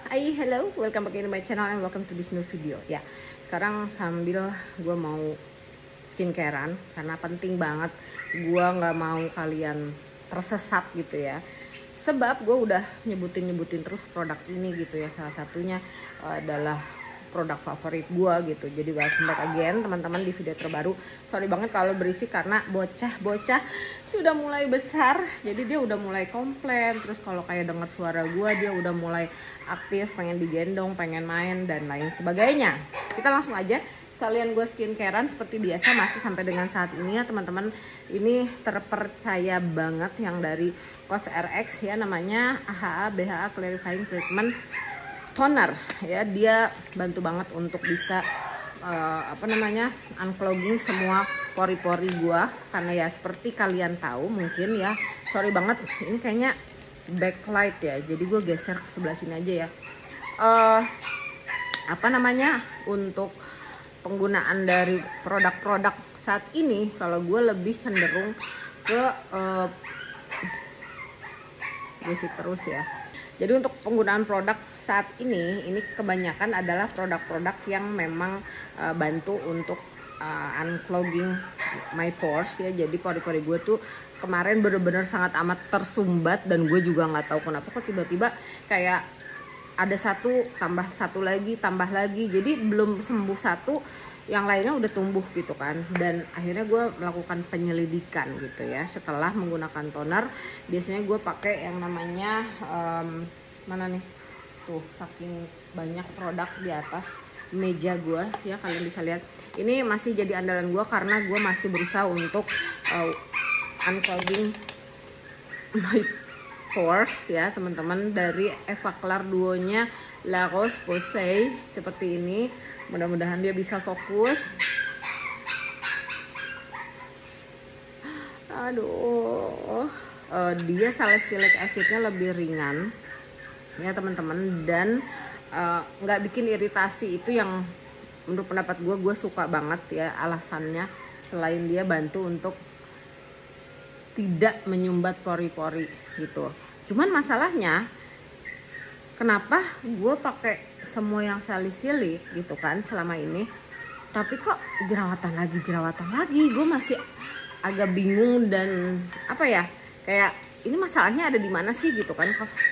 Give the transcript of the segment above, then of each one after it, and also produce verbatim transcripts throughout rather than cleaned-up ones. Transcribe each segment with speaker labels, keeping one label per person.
Speaker 1: Hai, hello, welcome back to my channel and welcome to this new video. Ya, sekarang sambil gue mau skincarean karena penting banget. Gue nggak mau kalian tersesat gitu ya. Sebab gue udah nyebutin-nyebutin terus produk ini gitu ya. Salah satunya uh, adalah produk favorit gue gitu. Jadi welcome back again teman-teman di video terbaru. Sorry banget kalau berisik karena bocah-bocah sudah mulai besar. Jadi dia udah mulai komplain. Terus kalau kayak dengar suara gue dia udah mulai aktif, pengen digendong, pengen main dan lain sebagainya. Kita langsung aja sekalian gue skincarean seperti biasa masih sampai dengan saat ini ya teman-teman. Ini terpercaya banget yang dari Cos R X ya, namanya A H A B H A Clarifying Treatment Toner ya. Dia bantu banget untuk bisa uh, apa namanya unclogging semua pori-pori gua, karena ya seperti kalian tahu mungkin ya, sorry banget ini kayaknya backlight ya, jadi gue geser ke sebelah sini aja ya. Uh, apa namanya untuk penggunaan dari produk-produk saat ini, kalau gue lebih cenderung ke uh, musik terus ya. Jadi untuk penggunaan produk saat ini, ini kebanyakan adalah produk-produk yang memang uh, bantu untuk uh, unclogging my pores ya. Jadi pori-pori gue tuh kemarin bener-bener sangat amat tersumbat dan gue juga nggak tahu kenapa kok tiba-tiba kayak ada satu tambah satu lagi tambah lagi. Jadi belum sembuh satu, yang lainnya udah tumbuh gitu kan. Dan akhirnya gue melakukan penyelidikan gitu ya. Setelah menggunakan toner, biasanya gue pakai yang namanya um, mana nih tuh, saking banyak produk di atas meja gue ya, kalian bisa lihat. Ini masih jadi andalan gue karena gue masih berusaha untuk uh, unclogging my pores ya teman-teman, dari Evaclar duonya La Roche-Posay seperti ini. Mudah-mudahan dia bisa fokus. Aduh, uh, dia salicylic acidnya lebih ringan ya teman-teman, dan nggak uh, bikin iritasi. Itu yang menurut pendapat gue, gue suka banget ya alasannya. Selain dia bantu untuk tidak menyumbat pori-pori gitu. Cuman masalahnya kenapa gue pakai semua yang salicylic gitu kan selama ini, tapi kok jerawatan lagi jerawatan lagi. Gue masih agak bingung dan apa ya, kayak ini masalahnya ada di mana sih gitu kan.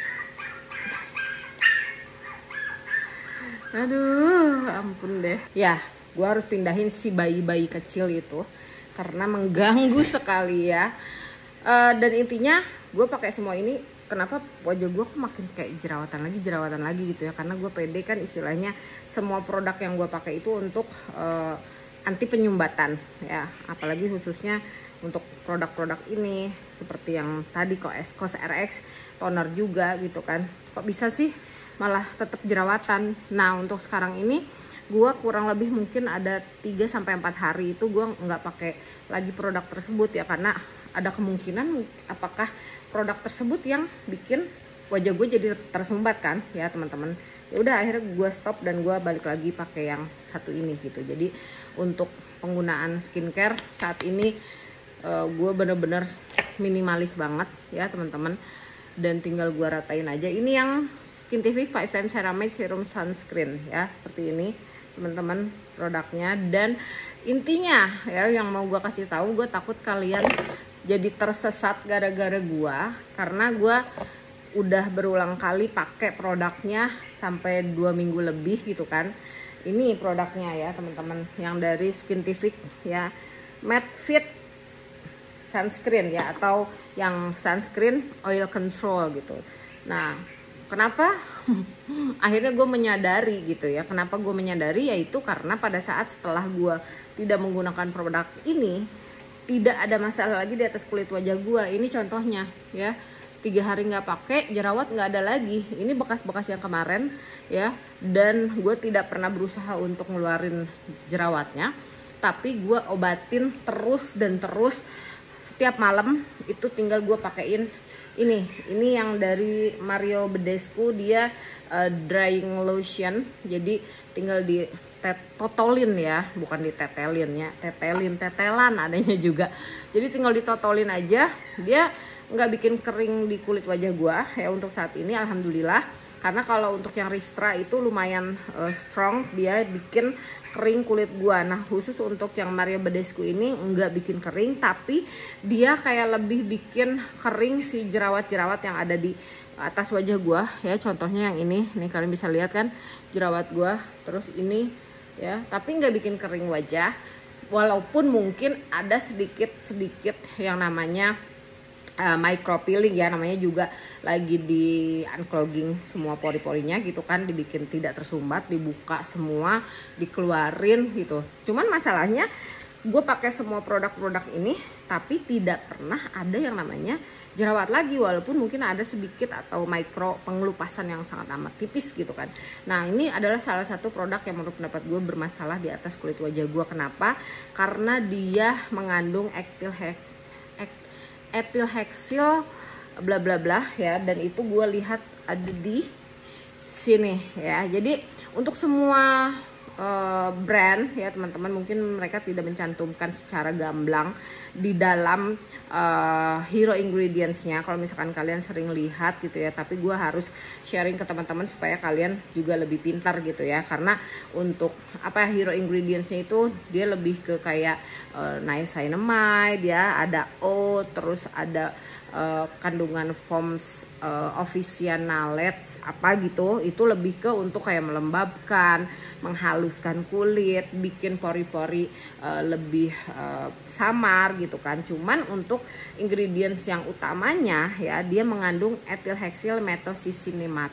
Speaker 1: Aduh, ampun deh. Ya, gue harus pindahin si bayi-bayi kecil itu karena mengganggu sekali ya. Uh, dan intinya gue pakai semua ini. Kenapa wajah gue kok makin kayak jerawatan lagi jerawatan lagi gitu ya? Karena gue pede kan, istilahnya semua produk yang gue pakai itu untuk uh, anti penyumbatan ya. Apalagi khususnya untuk produk-produk ini seperti yang tadi Cos R X toner juga gitu kan. Kok bisa sih malah tetap jerawatan? Nah untuk sekarang ini gue kurang lebih mungkin ada tiga sampai empat hari itu gue nggak pakai lagi produk tersebut ya, karena ada kemungkinan apakah produk tersebut yang bikin wajah gue jadi tersumbat kan ya teman-teman. Ya udah akhirnya gue stop dan gue balik lagi pakai yang satu ini gitu. Jadi untuk penggunaan skincare saat ini uh, gue bener-bener minimalis banget ya teman-teman, dan tinggal gue ratain aja. Ini yang Skintific five times Ceramide Serum Sunscreen ya, seperti ini teman-teman produknya. Dan intinya ya yang mau gue kasih tahu, gue takut kalian jadi tersesat gara-gara gue, karena gue udah berulang kali pakai produknya sampai dua minggu lebih gitu kan. Ini produknya ya teman-teman, yang dari Skintific ya, Matte Fit Sunscreen ya, atau yang sunscreen oil control gitu. Nah kenapa akhirnya gue menyadari gitu ya, kenapa gue menyadari, yaitu karena pada saat setelah gue tidak menggunakan produk ini, tidak ada masalah lagi di atas kulit wajah gue. Ini contohnya ya, tiga hari nggak pakai, jerawat nggak ada lagi. Ini bekas-bekas yang kemarin ya, dan gue tidak pernah berusaha untuk ngeluarin jerawatnya, tapi gue obatin terus dan terus. Setiap malam itu tinggal gue pakein ini ini yang dari Mario Badescu, dia uh, drying lotion. Jadi tinggal di totolin ya, bukan ditetelin ya, tetelin tetelan adanya juga. Jadi tinggal ditotolin aja, dia nggak bikin kering di kulit wajah gua ya untuk saat ini, alhamdulillah. karena kalau untuk yang Ristra itu lumayan uh, strong, dia bikin kering kulit gua. Nah khusus untuk yang Maria Badescu ini enggak bikin kering, tapi dia kayak lebih bikin kering si jerawat-jerawat yang ada di atas wajah gua ya. Contohnya yang ini nih, kalian bisa lihat kan jerawat gua, terus ini ya, tapi nggak bikin kering wajah, walaupun mungkin ada sedikit-sedikit yang namanya uh, micropeeling ya, namanya juga lagi di unclogging semua pori-porinya gitu kan, dibikin tidak tersumbat, dibuka semua, dikeluarin gitu. Cuman masalahnya gue pakai semua produk-produk ini tapi tidak pernah ada yang namanya jerawat lagi, walaupun mungkin ada sedikit atau mikro pengelupasan yang sangat amat tipis gitu kan. Nah ini adalah salah satu produk yang menurut pendapat gue bermasalah di atas kulit wajah gue. Kenapa? Karena dia mengandung etil etil heksil bla bla bla ya, dan itu gue lihat ada di sini ya. Jadi untuk semua Uh, brand ya teman-teman, mungkin mereka tidak mencantumkan secara gamblang di dalam uh, hero ingredientsnya. Kalau misalkan kalian sering lihat gitu ya, tapi gue harus sharing ke teman-teman supaya kalian juga lebih pintar gitu ya. Karena untuk apa hero ingredientsnya itu dia lebih ke kayak uh, niacinamide ya, ada O, terus ada uh, kandungan foams uh, officinalet apa gitu. Itu lebih ke untuk kayak melembabkan, menghaluskan kulit, bikin pori-pori uh, lebih uh, samar gitu kan. Cuman untuk ingredients yang utamanya ya, dia mengandung etil heksil metosisinamat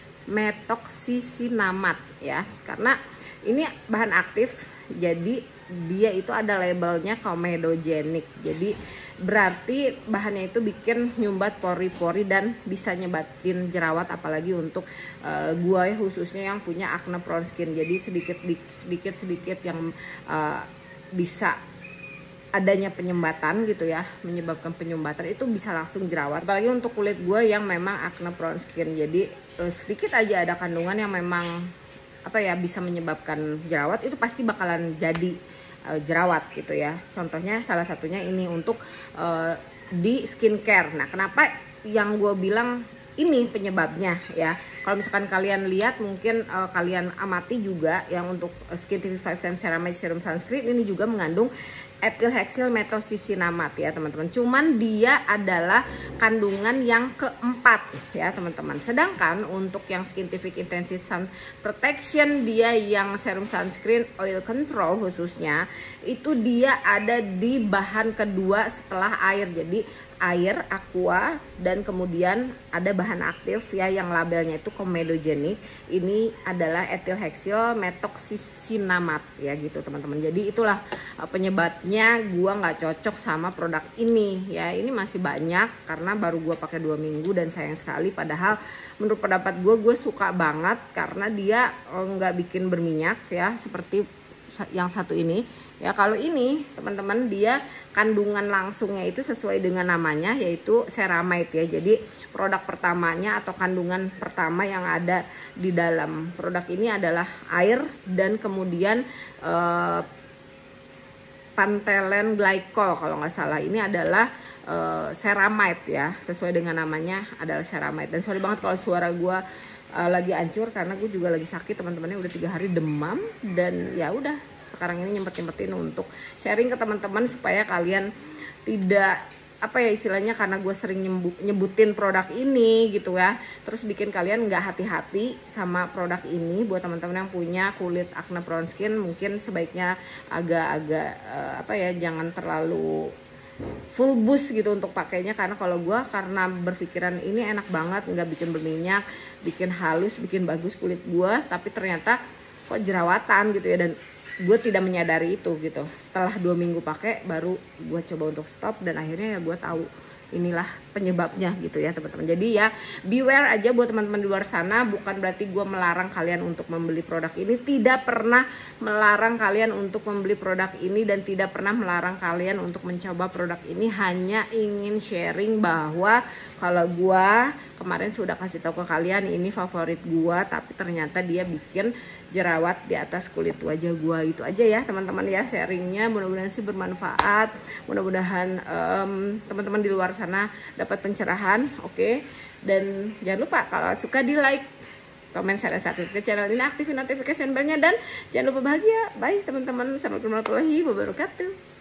Speaker 1: metoxisinamat ya, karena ini bahan aktif, jadi dia itu ada labelnya comedogenic, jadi berarti bahannya itu bikin nyumbat pori-pori dan bisa nyebatin jerawat, apalagi untuk uh, gua ya khususnya yang punya acne prone skin. Jadi sedikit sedikit sedikit yang uh, bisa adanya penyumbatan gitu ya, menyebabkan penyumbatan itu bisa langsung jerawat, apalagi untuk kulit gue yang memang acne prone skin. Jadi uh, sedikit aja ada kandungan yang memang apa ya bisa menyebabkan jerawat, itu pasti bakalan jadi uh, jerawat gitu ya. Contohnya salah satunya ini untuk uh, di skincare. Nah kenapa yang gue bilang ini penyebabnya ya, kalau misalkan kalian lihat mungkin uh, kalian amati juga yang untuk uh, Skin T V five Time Ceramide Serum Sunscreen ini juga mengandung etil heksil metosisinamat ya teman-teman. Cuman dia adalah kandungan yang keempat ya teman-teman. Sedangkan untuk yang Skintific Intensive Sun Protection, dia yang serum sunscreen oil control khususnya, itu dia ada di bahan kedua setelah air. Jadi air, aqua, dan kemudian ada bahan aktif ya yang labelnya itu comedogenic. Ini adalah etil heksil metosisinamat ya gitu teman-teman. Jadi itulah uh, penyebabnya gua nggak cocok sama produk ini ya. Ini masih banyak karena baru gua pakai dua minggu dan sayang sekali. Padahal menurut pendapat gua, gue suka banget karena dia nggak uh, bikin berminyak ya seperti yang satu ini ya. Kalau ini teman-teman dia kandungan langsungnya itu sesuai dengan namanya, yaitu ceramide ya. Jadi produk pertamanya atau kandungan pertama yang ada di dalam produk ini adalah air dan kemudian eh, pantelen glycol kalau nggak salah. Ini adalah eh, ceramide ya, sesuai dengan namanya adalah ceramide. Dan sorry banget kalau suara gue uh, lagi hancur karena gue juga lagi sakit teman-temannya, udah tiga hari demam. Dan ya udah sekarang ini nyempet-nyempetin untuk sharing ke teman-teman supaya kalian tidak apa ya istilahnya, karena gue sering nyebutin produk ini gitu ya, terus bikin kalian nggak hati-hati sama produk ini. Buat teman-teman yang punya kulit acne prone skin mungkin sebaiknya agak-agak uh, apa ya jangan terlalu full boost gitu untuk pakainya, karena kalau gue karena berpikiran ini enak banget, nggak bikin berminyak, bikin halus, bikin bagus kulit gue, tapi ternyata kok jerawatan gitu ya, dan gue tidak menyadari itu gitu. Setelah dua minggu pakai baru gue coba untuk stop, dan akhirnya ya gue tahu inilah penyebabnya gitu ya teman-teman. Jadi ya beware aja buat teman-teman di luar sana. Bukan berarti gue melarang kalian untuk membeli produk ini, tidak pernah melarang kalian untuk membeli produk ini, dan tidak pernah melarang kalian untuk mencoba produk ini. Hanya ingin sharing bahwa kalau gue kemarin sudah kasih tahu ke kalian ini favorit gue, tapi ternyata dia bikin jerawat di atas kulit wajah gue. Itu aja ya teman-teman ya sharingnya, mudah-mudahan sih bermanfaat, mudah-mudahan um, teman-teman di luar sana dapat pencerahan. Oke okay? Dan jangan lupa kalau suka di like, komen, share, subscribe ke channel ini, aktifin notification bellnya, dan jangan lupa bahagia. Bye teman-teman, assalamualaikum warahmatullahi wabarakatuh.